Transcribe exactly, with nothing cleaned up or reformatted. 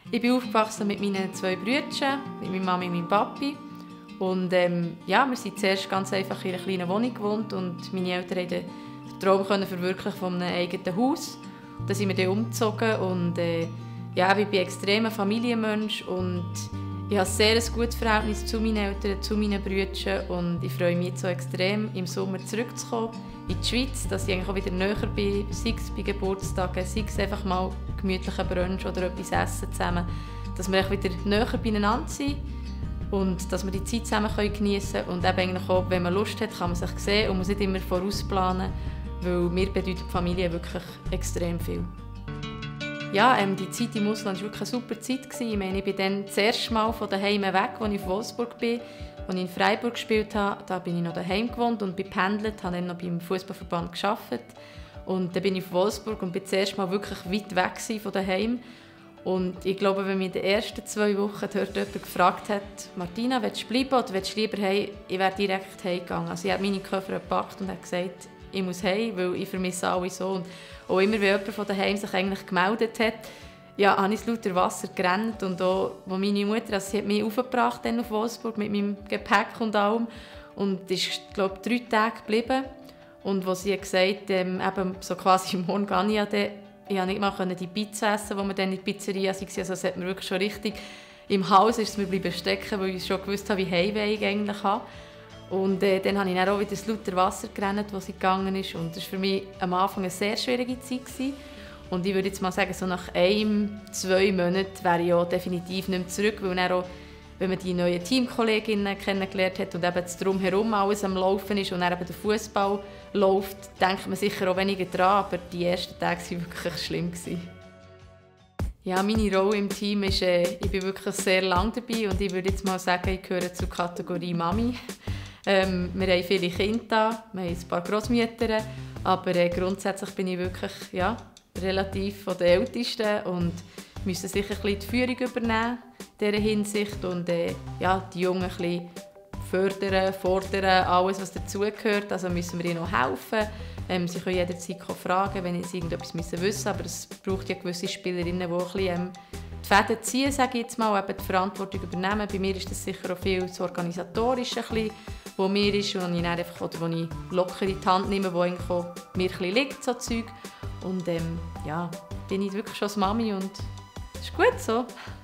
Ich bin aufgewachsen mit meinen zwei Brüdern, mit meiner Mami und meinem Papi. Und ähm, ja, wir sind zuerst ganz einfach in einer kleinen Wohnung gewohnt und meine Eltern konnten den Traum verwirklichen von einem eigenen Haus. Dann sind wir dann umgezogen und äh, ja, ich bin ein extremer Familienmensch und ich habe ein sehr gutes Verhältnis zu meinen Eltern, zu meinen Brüdern und ich freue mich jetzt so extrem, im Sommer zurückzukommen in die Schweiz, dass ich eigentlich auch wieder näher bin, sei es bei Geburtstagen, sei es einfach mal gemütlichen Brunch oder etwas essen zusammen, dass wir wieder näher beieinander sind und dass wir die Zeit zusammen geniessen können und eben eigentlich auch, wenn man Lust hat, kann man sich sehen und muss nicht immer vorausplanen, weil mir bedeutet die Familie wirklich extrem viel. Ja, ähm, die Zeit im Ausland war wirklich eine super Zeit. Ich meine, ich bin dann das erste Mal von daheim weg, als ich in Wolfsburg bin, als ich in Freiburg gespielt habe. Da bin ich noch daheim gewohnt und bin pendelt, habe dann noch beim Fußballverband gearbeitet. Und dann bin ich in Wolfsburg und bin das erste Mal wirklich weit weg von daheim. Und ich glaube, wenn mich in den ersten zwei Wochen dort jemand gefragt hat, Martina, willst du bleiben oder willst du lieber heim? Ich wäre direkt heimgegangen. Also ich habe meine Koffer gepackt und habe gesagt, ich muss heim, weil ich vermisse alle so. Und auch immer, wenn jemand von daheim sich eigentlich gemeldet hat, ja, habe ich ins lauter Wasser gerannt. Und auch, wo meine Mutter, also sie hat mich aufgebracht dann auf Wolfsburg mit meinem Gepäck und allem. Und ist, glaube ich, drei Tage geblieben. Und wo sie hat gesagt, ähm, eben so quasi morgen gehe ich ja dann, ich konnte nicht mal die Pizza essen, wo wir dann in der Pizzeria waren. Also es hat mir wirklich schon richtig im Haus ist es mir bleiben stecken, weil ich schon gewusst habe, wie Heimweh ich eigentlich habe. Und äh, dann habe ich dann auch wieder das lauter Wasser gerannt, wo sie gegangen ist. Und das war für mich am Anfang eine sehr schwierige Zeit gewesen. Und ich würde jetzt mal sagen, so nach einem, zwei Monaten wäre ich auch definitiv nicht mehr zurück, weil dann auch, wenn man die neuen Teamkolleginnen kennengelernt hat und eben das Drumherum alles am Laufen ist und dann eben der Fußball läuft, denkt man sicher auch weniger dran, aber die ersten Tage waren wirklich schlimm gewesen. Ja, meine Rolle im Team ist, äh, ich bin wirklich sehr lange dabei und ich würde jetzt mal sagen, ich gehöre zur Kategorie Mami. Ähm, wir haben viele Kinder, wir haben ein paar Grossmütter, aber äh, grundsätzlich bin ich wirklich ja, relativ von den Ältesten und müssen sicher ein bisschen die Führung übernehmen in dieser Hinsicht und äh, ja, die Jungen ein bisschen fördern, fordern, alles was dazugehört. Also müssen wir ihnen auch helfen. Ähm, sie können jederzeit fragen, wenn sie irgendetwas wissen müssen, aber es braucht ja gewisse Spielerinnen, die ein bisschen, ähm, die Fäden ziehen, sage ich jetzt mal, eben die Verantwortung übernehmen. Bei mir ist das sicher auch viel das Organisatorische, ein bisschen, wo mir ist und ich dann einfach, oder wo ich locker in die Hand nehme, wo eigentlich auch mir ein bisschen liegt, so Zeug. Und ähm, ja, bin ich wirklich schon als Mami und es ist gut so.